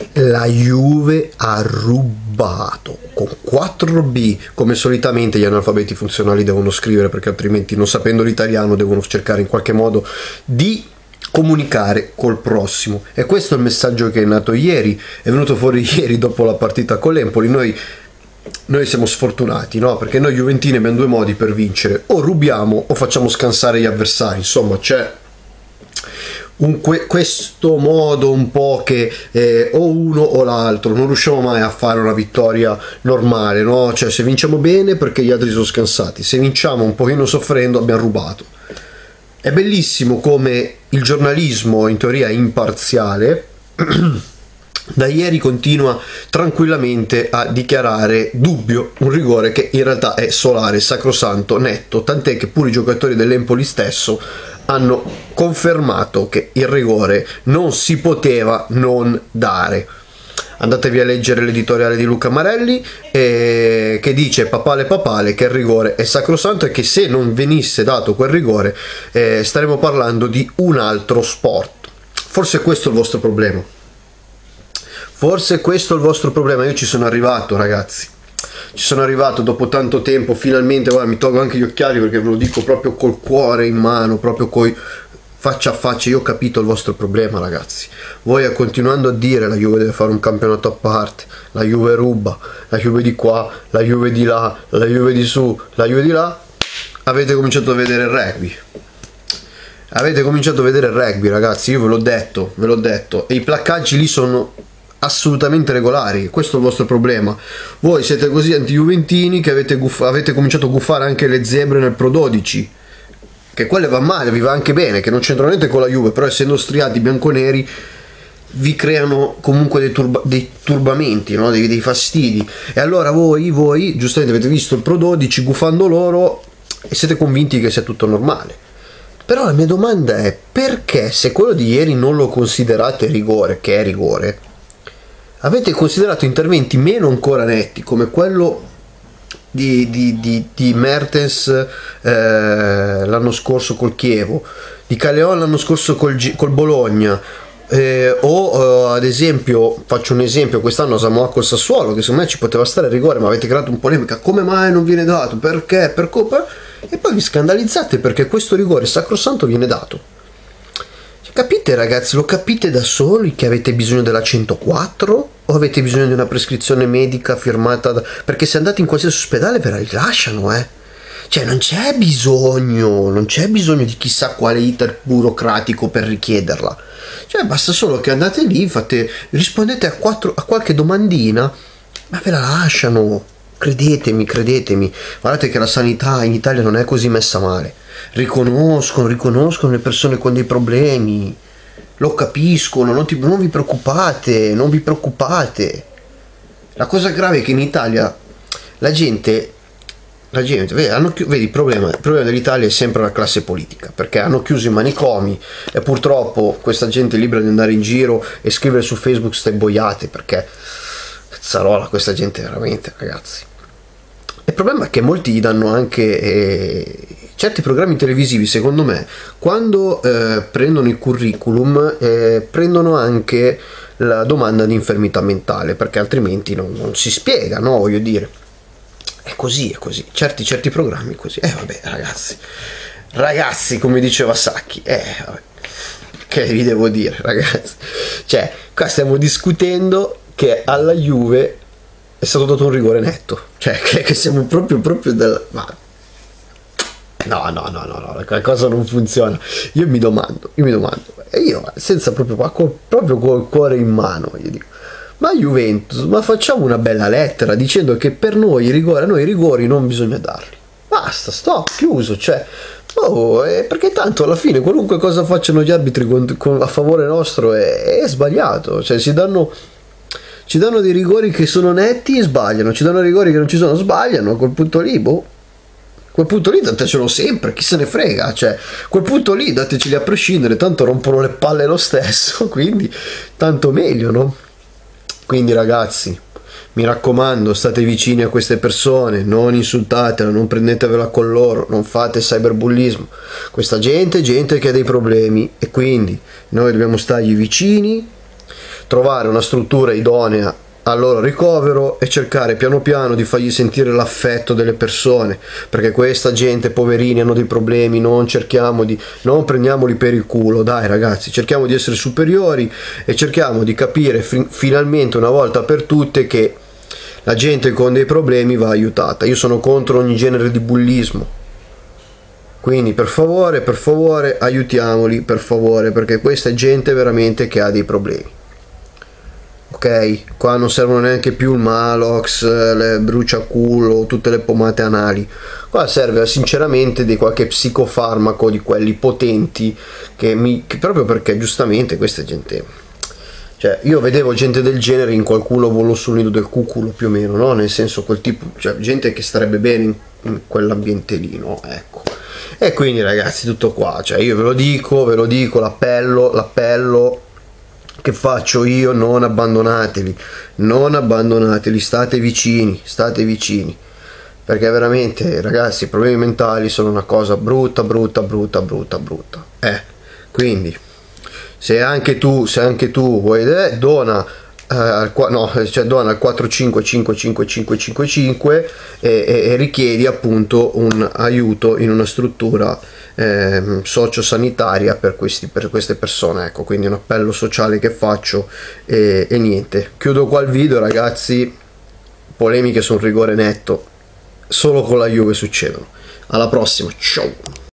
La Juve ha rubato con 4B, come solitamente gli analfabeti funzionali devono scrivere, perché altrimenti, non sapendo l'italiano, devono cercare in qualche modo di comunicare col prossimo. E questo è il messaggio che è nato ieri, è venuto fuori ieri dopo la partita con l'Empoli. Noi siamo sfortunati, no? Perché noi juventini abbiamo due modi per vincere: o rubiamo o facciamo scansare gli avversari. Insomma, c'è questo modo un po' che o uno o l'altro, non riusciamo mai a fare una vittoria normale, no? Cioè, se vinciamo bene perché gli altri sono scansati, se vinciamo un pochino soffrendo abbiamo rubato. È bellissimo come il giornalismo, in teoria imparziale, da ieri continua tranquillamente a dichiarare dubbio un rigore che in realtà è solare, sacrosanto, netto, tant'è che pure i giocatori dell'Empoli stesso hanno confermato che il rigore non si poteva non dare. Andatevi a leggere l'editoriale di Luca Marelli, che dice papale che il rigore è sacrosanto e che se non venisse dato quel rigore staremo parlando di un altro sport. Forse questo è il vostro problema. Forse questo è il vostro problema. Io ci sono arrivato, ragazzi. Ci sono arrivato dopo tanto tempo, finalmente. Guarda, mi tolgo anche gli occhiali perché ve lo dico proprio col cuore in mano, proprio faccia a faccia. Io ho capito il vostro problema, ragazzi. Voi continuando a dire la Juve deve fare un campionato a parte, la Juve ruba, la Juve di qua, la Juve di là, la Juve di su, la Juve di là, avete cominciato a vedere il rugby. Avete cominciato a vedere il rugby, ragazzi. Io ve l'ho detto. E i placcaggi lì sono assolutamente regolari. Questo è il vostro problema. Voi siete così anti-juventini che avete cominciato a guffare anche le zebre nel Pro 12, che quelle va male, vi va anche bene, che non c'entrano niente con la Juve, però essendo striati bianconeri vi creano comunque dei turbamenti, no? dei fastidi. E allora voi giustamente avete visto il Pro 12 guffando loro e siete convinti che sia tutto normale. Però la mia domanda è: perché, se quello di ieri non lo considerate rigore, che è rigore, avete considerato interventi meno ancora netti come quello di Mertens l'anno scorso col Chievo, di Caleon l'anno scorso col Bologna, o ad esempio, faccio un esempio, quest'anno Samoa col Sassuolo, che secondo me ci poteva stare il rigore, ma avete creato un polemica: come mai non viene dato, perché, per colpa, e poi vi scandalizzate perché questo rigore sacrosanto viene dato. Capite, ragazzi? Lo capite da soli che avete bisogno della 104 o avete bisogno di una prescrizione medica firmata perché se andate in qualsiasi ospedale ve la rilasciano, Cioè non c'è bisogno di chissà quale iter burocratico per richiederla. Cioè basta solo che andate lì, rispondete a qualche domandina, ma ve la lasciano. Credetemi. Guardate che la sanità in Italia non è così messa male. Riconoscono le persone con dei problemi, lo capiscono, non vi preoccupate. La cosa grave è che in Italia la gente vedi, il problema dell'Italia è sempre la classe politica, perché hanno chiuso i manicomi e purtroppo questa gente è libera di andare in giro e scrivere su Facebook ste boiate, perché cazzarola, questa gente veramente, ragazzi. Il problema è che molti gli danno anche certi programmi televisivi, secondo me, quando prendono il curriculum, prendono anche la domanda di infermità mentale, perché altrimenti non si spiega, no? Voglio dire, è così. Certi programmi così. Vabbè, ragazzi, come diceva Sacchi, vabbè, che vi devo dire, ragazzi? Cioè, qua stiamo discutendo che alla Juve è stato dato un rigore netto, cioè che siamo proprio no, la cosa non funziona. Io mi domando, e io senza proprio col cuore in mano, io dico: ma Juventus, ma facciamo una bella lettera dicendo che per noi a noi i rigori non bisogna darli, basta, stop, chiuso. Cioè, perché tanto alla fine qualunque cosa facciano gli arbitri a favore nostro è sbagliato. Cioè ci danno dei rigori che sono netti e sbagliano, ci danno rigori che non ci sono, sbagliano. A quel punto lì, datecelo sempre, chi se ne frega. Cioè, quel punto lì dateceli a prescindere, tanto rompono le palle lo stesso, quindi tanto meglio, no? Quindi, ragazzi, mi raccomando, state vicini a queste persone, non insultatela, non prendetevela con loro, non fate cyberbullismo. Questa gente che ha dei problemi, e quindi noi dobbiamo stargli vicini, trovare una struttura idonea al loro ricovero e cercare piano piano di fargli sentire l'affetto delle persone, perché questa gente, poverini, hanno dei problemi. Non prendiamoli per il culo, dai ragazzi, cerchiamo di essere superiori e cerchiamo di capire finalmente una volta per tutte che la gente con dei problemi va aiutata. Io sono contro ogni genere di bullismo, quindi per favore aiutiamoli, per favore, perché questa è gente veramente che ha dei problemi. Ok, qua non servono neanche più il Malox, le bruciaculo, tutte le pomate anali. Qua serve sinceramente di qualche psicofarmaco, di quelli potenti, che proprio perché giustamente questa è gente, cioè io vedevo gente del genere in Qualcuno volò sul nido del cuculo, più o meno, no? Nel senso, quel tipo, cioè gente che starebbe bene in quell'ambiente lì, no? Ecco. E quindi ragazzi, tutto qua, cioè io ve lo dico, l'appello che faccio io: non abbandonateli, state vicini, perché veramente ragazzi, i problemi mentali sono una cosa brutta. Quindi se anche tu vuoi, dona dona al 455555 e richiedi appunto un aiuto in una struttura sociosanitaria per queste persone. Ecco, quindi un appello sociale che faccio e niente, chiudo qua il video ragazzi. Polemiche su un rigore netto solo con la Juve succedono. Alla prossima, ciao.